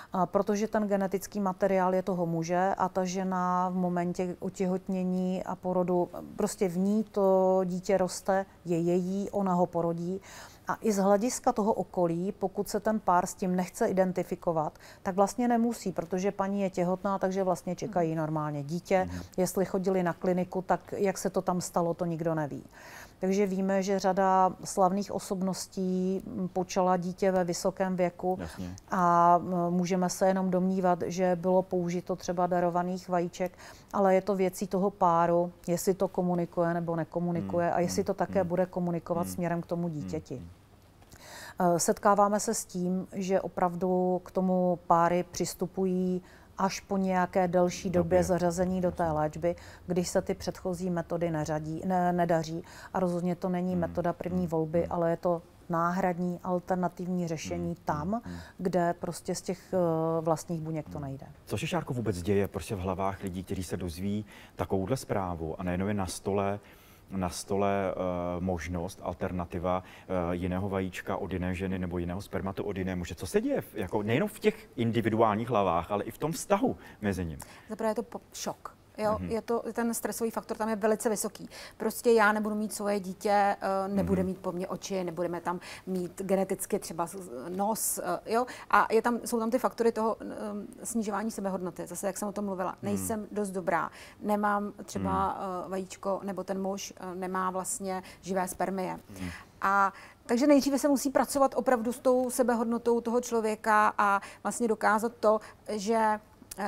protože ten genetický materiál je toho muže a ta žena v momentě otěhotnění a porodu, prostě v ní to dítě roste, je její, ona ho porodí. A i z hlediska toho okolí, pokud se ten pár s tím nechce identifikovat, tak vlastně nemusí, protože paní je těhotná, takže vlastně čekají normálně dítě. Jestli chodili na kliniku, tak jak se to tam stalo, to nikdo neví. Takže víme, že řada slavných osobností počala dítě ve vysokém věku. Jasně. A můžeme se jenom domnívat, že bylo použito třeba darovaných vajíček, ale je to věcí toho páru, jestli to komunikuje nebo nekomunikuje a jestli to také bude komunikovat směrem k tomu dítěti. Setkáváme se s tím, že opravdu k tomu páry přistupují až po nějaké delší době zařazení do té léčby, když se ty předchozí metody nedaří. A rozhodně to není metoda první volby, ale je to náhradní, alternativní řešení tam, kde prostě z těch vlastních buněk to nejde. Co se, Šárko, vůbec děje prostě v hlavách lidí, kteří se dozví takovouhle zprávu a nejenom je na stole možnost, alternativa jiného vajíčka od jiné ženy nebo jiného spermatu od jiné muže. Co se děje jako nejenom v těch individuálních hlavách, ale i v tom vztahu mezi nimi? Zaprvé je to šok. Jo, ten stresový faktor tam je velice vysoký. Prostě já nebudu mít svoje dítě, nebude mít po mně oči, nebudeme tam mít geneticky třeba nos, jo. A jsou tam ty faktory toho snižování sebehodnoty. Zase, jak jsem o tom mluvila, nejsem dost dobrá, nemám třeba vajíčko, nebo ten muž nemá vlastně živé spermie. A takže nejdříve se musí pracovat opravdu s tou sebehodnotou toho člověka a vlastně dokázat to, že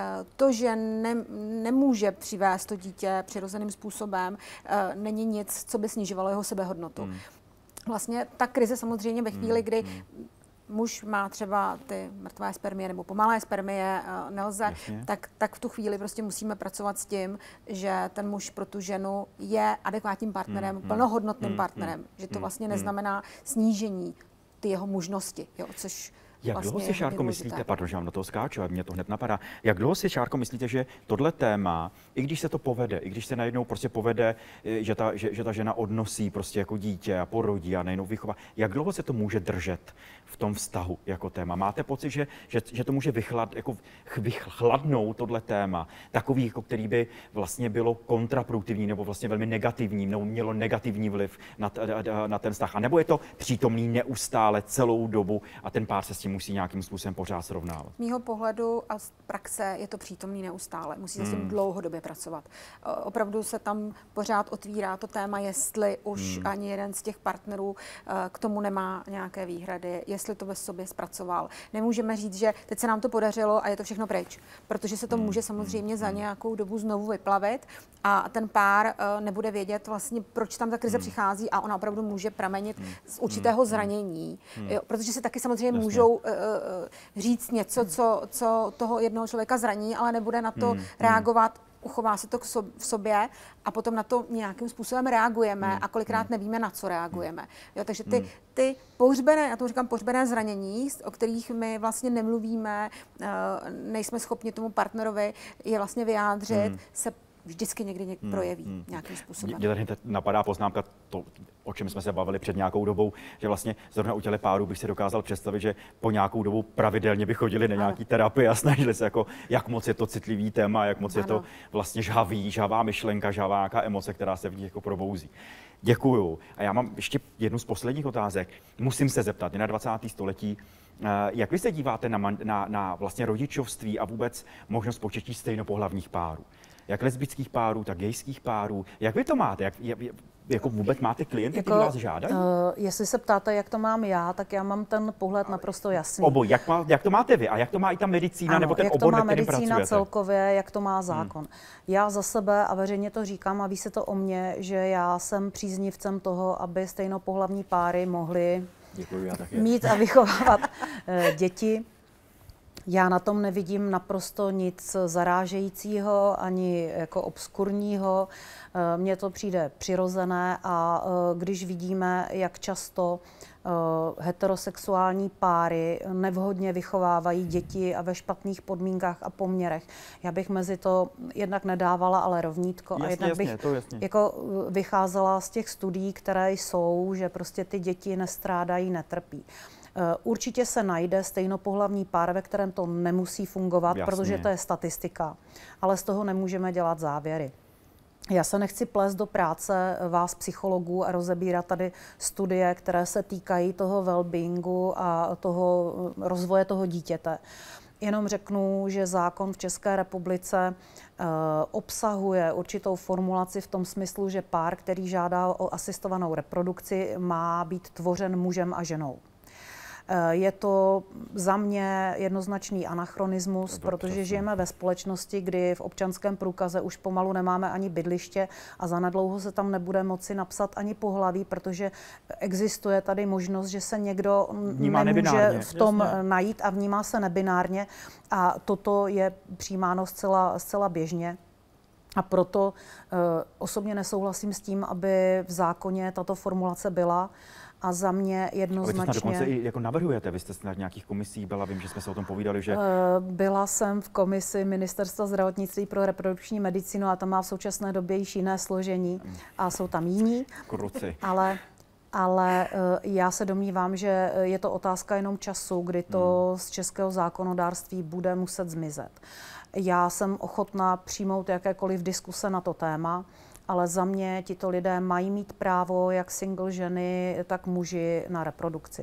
nemůže přivést to dítě přirozeným způsobem, není nic, co by snižovalo jeho sebehodnotu. Vlastně ta krize samozřejmě ve chvíli, kdy muž má třeba ty mrtvé spermie nebo pomalé spermie, nelze, tak v tu chvíli prostě musíme pracovat s tím, že ten muž pro tu ženu je adekvátním partnerem, plnohodnotným partnerem, že to vlastně neznamená snížení ty jeho mužnosti, jo, což jak dlouho si, Šárko, myslíte, pardon, že vám do toho skáču, a mě to hned napadá, jak dlouho si, Šárko, myslíte, že tohle téma, i když se to povede, i když se najednou prostě povede, že ta žena odnosí prostě jako dítě a porodí a najednou vychová, jak dlouho se to může držet v tom vztahu jako téma? Máte pocit, že to může vychladnout tohle téma, takový, jako který by vlastně bylo kontraproduktivní nebo vlastně velmi negativní, nebo mělo negativní vliv na ten vztah, a nebo je to přítomný neustále celou dobu a ten pár se s tím musí nějakým způsobem pořád srovnávat? Z mýho pohledu a z praxe je to přítomný neustále. Musí se s tím dlouhodobě pracovat. Opravdu se tam pořád otvírá to téma, jestli už ani jeden z těch partnerů k tomu nemá nějaké výhrady, jestli to ve sobě zpracoval. Nemůžeme říct, že teď se nám to podařilo a je to všechno pryč, protože se to může samozřejmě za nějakou dobu znovu vyplavit a ten pár nebude vědět vlastně, proč tam ta krize přichází a ona opravdu může pramenit z určitého zranění, jo, protože se taky samozřejmě můžou říct něco, co toho jednoho člověka zraní, ale nebude na to reagovat, uchová se to v sobě a potom na to nějakým způsobem reagujeme a kolikrát nevíme, na co reagujeme. Jo, takže ty pohřbené, já tomu říkám pohřbené zranění, o kterých my vlastně nemluvíme, nejsme schopni tomu partnerovi je vlastně vyjádřit, se vždycky někdy projeví nějakým způsobem. Mě tady napadá poznámka, to, o čem jsme se bavili před nějakou dobou, že vlastně zrovna u párů bych si dokázal představit, že po nějakou dobu pravidelně by chodili na nějaký terapii a snažili se, jako, jak moc je to citlivý téma, jak moc je to vlastně žhavá myšlenka, žhavá nějaká emoce, která se v nich jako probouzí. Děkuju. A já mám ještě jednu z posledních otázek. Musím se zeptat, na 20. století, jak vy se díváte na vlastně rodičovství a vůbec možnost početí stejnopohlavních párů? Jak lesbických párů, tak gejských párů. Jak vy to máte? Jako vůbec máte klienty, kteří vás žádají? Jestli se ptáte, jak to mám já, tak já mám ten pohled naprosto jasný. Oboj. Jak to máte vy? A jak to má i ta medicína, nebo ten obor, na kterém pracujete? Jak to má medicína celkově, jak to má zákon. Já za sebe, a veřejně to říkám, a ví se to o mně, že já jsem příznivcem toho, aby stejnopohlavní páry mohly mít a vychovávat děti. Já na tom nevidím naprosto nic zarážejícího ani jako obskurního. Mně to přijde přirozené a když vidíme, jak často heterosexuální páry nevhodně vychovávají děti a ve špatných podmínkách a poměrech. Já bych mezi to jednak nedávala, ale rovnítko. Jasně, a jednak bych jako vycházela z těch studií, které jsou, že prostě ty děti nestrádají, netrpí. Určitě se najde stejnopohlavní pár, ve kterém to nemusí fungovat, protože to je statistika, ale z toho nemůžeme dělat závěry. Já se nechci plést do práce vás psychologů a rozebírat tady studie, které se týkají toho well-beingu a toho rozvoje toho dítěte. Jenom řeknu, že zákon v České republice obsahuje určitou formulaci v tom smyslu, že pár, který žádá o asistovanou reprodukci, má být tvořen mužem a ženou. Je to za mě jednoznačný anachronismus, protože žijeme ve společnosti, kdy v občanském průkaze už pomalu nemáme ani bydliště a zanedlouho se tam nebude moci napsat ani pohlaví, protože existuje tady možnost, že se někdo nemůže v tom najít a vnímá se nebinárně a toto je přijímáno zcela běžně. A proto osobně nesouhlasím s tím, aby v zákoně tato formulace byla. A za mě jednoznačně... Ale vy dokonce i jako navrhujete, vy jste na nějakých komisích byla, vím, že jsme se o tom povídali, že... Byla jsem v komisi Ministerstva zdravotnictví pro reprodukční medicínu a tam má v současné době již jiné složení a jsou tam jiní. Kruci. Ale já se domnívám, že je to otázka jenom času, kdy to z českého zákonodárství bude muset zmizet. Já jsem ochotná přijmout jakékoliv diskuse na to téma, ale za mě tito lidé mají mít právo, jak single ženy, tak muži, na reprodukci.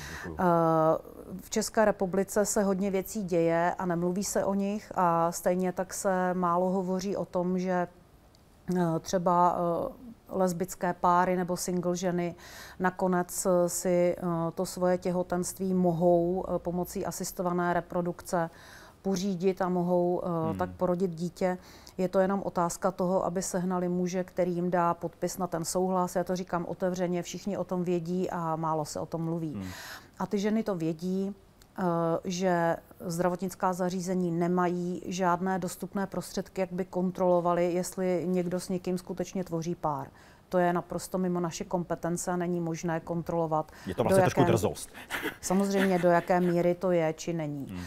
V České republice se hodně věcí děje a nemluví se o nich a stejně tak se málo hovoří o tom, že třeba lesbické páry nebo single ženy nakonec si to svoje těhotenství mohou pomocí asistované reprodukce pořídit a mohou tak porodit dítě. Je to jenom otázka toho, aby sehnali muže, který jim dá podpis na ten souhlas. Já to říkám otevřeně, všichni o tom vědí a málo se o tom mluví. A ty ženy to vědí, že zdravotnická zařízení nemají žádné dostupné prostředky, jak by kontrolovali, jestli někdo s někým skutečně tvoří pár. To je naprosto mimo naše kompetence a není možné kontrolovat. Je to vlastně trošku drzost. Samozřejmě, do jaké míry to je, či není.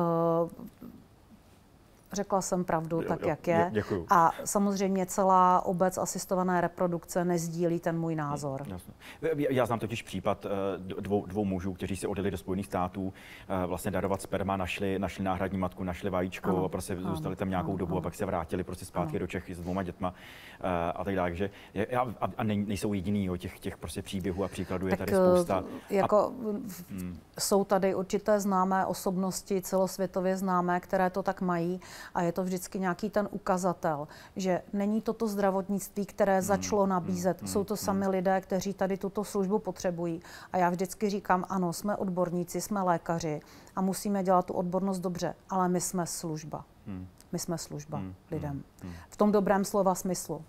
Řekla jsem pravdu tak, jak je. Děkuju. A samozřejmě celá obec asistované reprodukce nezdílí ten můj názor. Jasně. Já znám totiž případ dvou mužů, kteří se odjeli do Spojených států, vlastně darovat sperma, našli náhradní matku, našli vajíčko, a prostě zůstali tam nějakou dobu a pak se vrátili prostě zpátky do Čech s 2 dětma a tak dále. Takže nejsou jediný, těch prostě příběhů a příkladů je tady spousta. Jsou tady určité známé osobnosti, celosvětově známé, které to tak mají. A je to vždycky nějaký ten ukazatel, že není toto zdravotnictví, které začalo nabízet. Jsou to sami lidé, kteří tady tuto službu potřebují. A já vždycky říkám, ano, jsme odborníci, jsme lékaři a musíme dělat tu odbornost dobře, ale my jsme služba. My jsme služba lidem. V tom dobrém slova smyslu.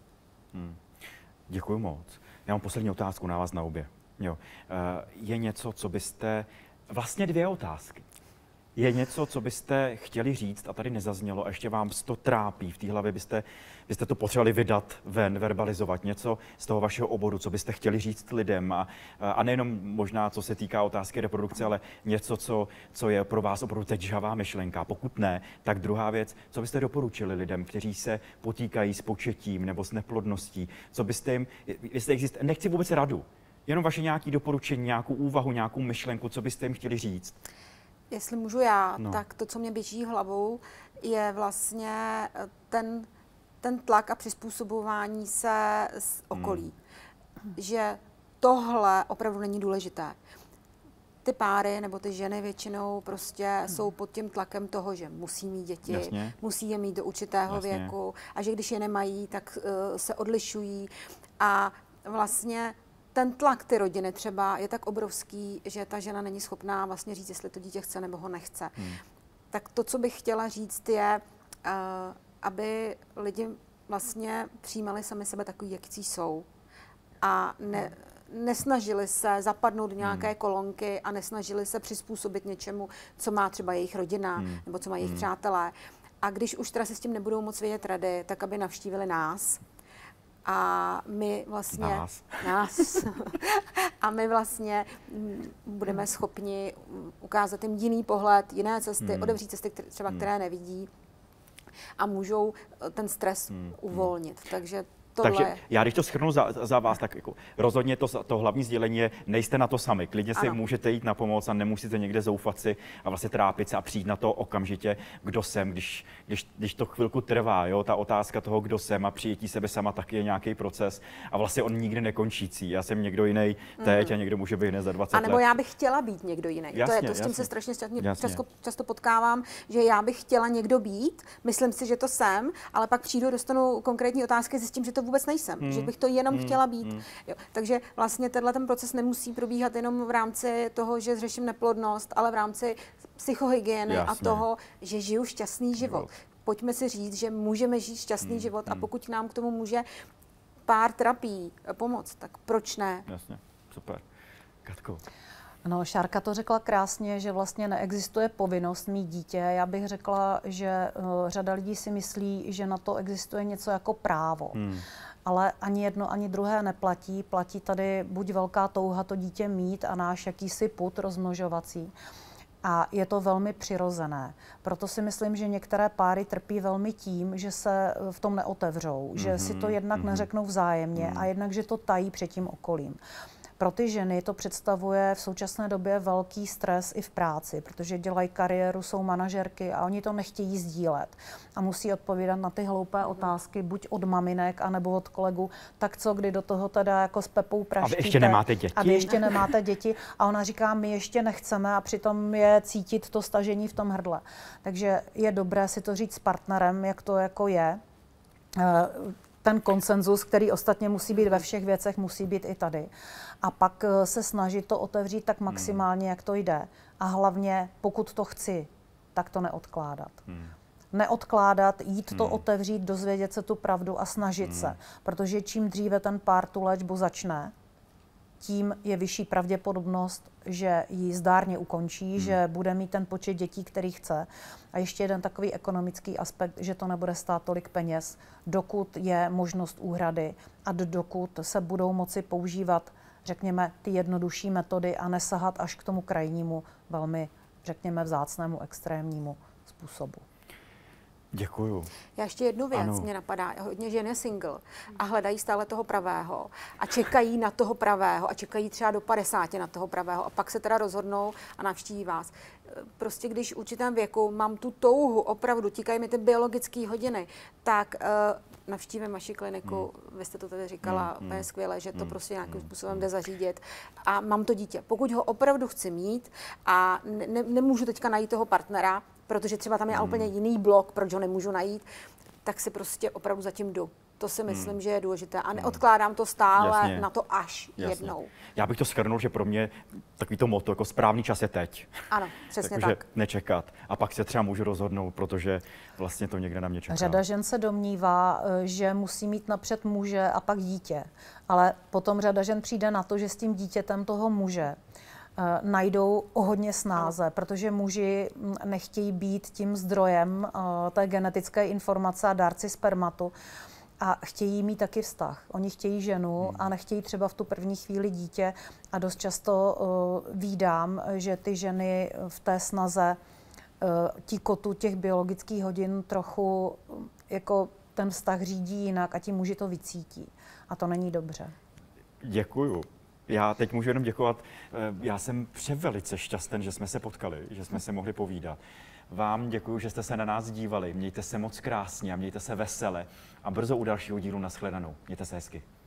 Děkuji moc. Já mám poslední otázku na vás na obě. Jo. Je něco, co byste... Vlastně 2 otázky. Je něco, co byste chtěli říct a tady nezaznělo a ještě vám to trápí v té hlavě, byste to potřebovali vydat ven, verbalizovat něco z toho vašeho oboru, co byste chtěli říct lidem a nejenom možná, co se týká otázky reprodukce, ale něco, co je pro vás opravdu teď žhavá myšlenka. Pokud ne, tak druhá věc, co byste doporučili lidem, kteří se potýkají s početím nebo s neplodností, co byste jim, nechci vůbec radu, jenom vaše nějaké doporučení, nějakou úvahu, nějakou myšlenku, co byste jim chtěli říct. Jestli můžu já, tak to, co mě běží hlavou, je vlastně ten tlak a přizpůsobování se z okolí. Že tohle opravdu není důležité. Ty páry nebo ty ženy většinou prostě jsou pod tím tlakem toho, že musí mít děti, musí je mít do určitého věku a že když je nemají, tak se odlišují a vlastně ten tlak ty rodiny třeba je tak obrovský, že ta žena není schopná vlastně říct, jestli to dítě chce nebo ho nechce. Tak to, co bych chtěla říct, je, aby lidi vlastně přijímali sami sebe takový, jaký jsou. A nesnažili se zapadnout do nějaké kolonky a nesnažili se přizpůsobit něčemu, co má třeba jejich rodina nebo co mají jejich přátelé. A když už teda se s tím nebudou moc vědět rady, tak aby navštívili nás a my vlastně nás a my vlastně budeme schopni ukázat jim jiný pohled, jiné cesty, otevřít cesty, které nevidí a můžou ten stres uvolnit. Takže já když to shrnu za vás, tak jako rozhodně to hlavní sdělení je, nejste na to sami. Klidně si můžete jít na pomoc a nemusíte někde zoufat si a vlastně trápit se a přijít na to okamžitě, kdo jsem, když to chvilku trvá, jo, ta otázka toho, kdo jsem a přijetí sebe sama taky je nějaký proces a vlastně on nikdy nekončící. Já jsem někdo jiný teď a někdo může být hned za 20 let. A nebo já bych chtěla být někdo jiný. Jasně, s tím se strašně často potkávám, že já bych chtěla někdo být, myslím si, že to jsem, ale pak přijdu, dostanu konkrétní otázky, zjistím, že to vůbec nejsem, že bych to jenom chtěla být. Jo. Takže vlastně tenhle ten proces nemusí probíhat jenom v rámci toho, že řeším neplodnost, ale v rámci psychohygieny a toho, že žiju šťastný život. Pojďme si říct, že můžeme žít šťastný život a pokud nám k tomu může pár terapií pomoct, tak proč ne? Jasně, super. Katko. No, Šárka to řekla krásně, že vlastně neexistuje povinnost mít dítě. Já bych řekla, že řada lidí si myslí, že na to existuje něco jako právo. Ale ani jedno, ani druhé neplatí. Platí tady buď velká touha to dítě mít a náš jakýsi pud rozmnožovací. A je to velmi přirozené. Proto si myslím, že některé páry trpí velmi tím, že se v tom neotevřou, že si to jednak neřeknou vzájemně a jednak, že to tají před tím okolím. Pro ty ženy to představuje v současné době velký stres i v práci, protože dělají kariéru, jsou manažerky a oni to nechtějí sdílet. A musí odpovídat na ty hloupé otázky, buď od maminek, anebo od kolegů. Tak co, kdy do toho teda jako s Pepou praštíte? A vy ještě nemáte děti? A vy ještě nemáte děti. A ona říká, my ještě nechceme a přitom je cítit to stažení v tom hrdle. Takže je dobré si to říct s partnerem, jak to jako je. Ten konsenzus, který ostatně musí být ve všech věcech, musí být i tady. A pak se snažit to otevřít tak maximálně, jak to jde. A hlavně, pokud to chci, tak to neodkládat. Neodkládat, jít to otevřít, dozvědět se tu pravdu a snažit se. Protože čím dříve ten pár tu léčbu začne, tím je vyšší pravděpodobnost, že ji zdárně ukončí, že bude mít ten počet dětí, který chce. A ještě jeden takový ekonomický aspekt, že to nebude stát tolik peněz, dokud je možnost úhrady a dokud se budou moci používat, řekněme, ty jednodušší metody a nesahat až k tomu krajnímu, velmi, řekněme, vzácnému, extrémnímu způsobu. Děkuju. Já ještě jednu věc mě napadá. Hodně žen je single a hledají stále toho pravého a čekají na toho pravého a čekají třeba do 50 na toho pravého a pak se teda rozhodnou a navštíví vás. Prostě když v určitém věku mám tu touhu, opravdu tíkají mi ty biologické hodiny, tak navštívím vaši kliniku, vy jste to tady říkala, je skvěle, že to prostě nějakým způsobem jde zařídit a mám to dítě. Pokud ho opravdu chci mít a nemůžu teďka najít toho partnera, protože třeba tam je úplně jiný blok, proč ho nemůžu najít, tak si prostě opravdu zatím jdu. To si myslím, že je důležité. A neodkládám to stále na to až jednou. Já bych to shrnul, že pro mě takový to motto, jako správný čas je teď. Ano, přesně tak. tak. Nečekat. A pak se třeba můžu rozhodnout, protože vlastně to někde na mě čeká. Řada žen se domnívá, že musí mít napřed muže a pak dítě. Ale potom řada žen přijde na to, že s tím dítětem toho muže najdou o hodně snáze, protože muži nechtějí být tím zdrojem té genetické informace a dárci spermatu a chtějí mít taky vztah. Oni chtějí ženu a nechtějí třeba v tu první chvíli dítě a dost často vídám, že ty ženy v té snaze tíkotu těch biologických hodin trochu jako ten vztah řídí jinak a ti muži to vycítí. A to není dobře. Děkuju. Já teď můžu jenom děkovat. Já jsem převelice šťastný, že jsme se potkali, že jsme se mohli povídat. Vám děkuju, že jste se na nás dívali. Mějte se moc krásně a mějte se vesele. A brzo u dalšího dílu nashledanou. Mějte se hezky.